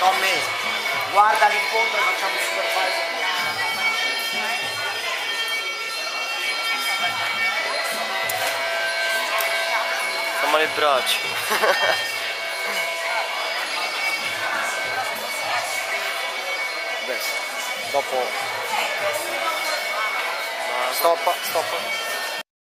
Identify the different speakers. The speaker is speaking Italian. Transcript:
Speaker 1: Tommy, guarda l'incontro e facciamo il super fight.
Speaker 2: Fammi le braccia.
Speaker 1: Adesso, dopo...
Speaker 2: Ma
Speaker 1: Stoppa.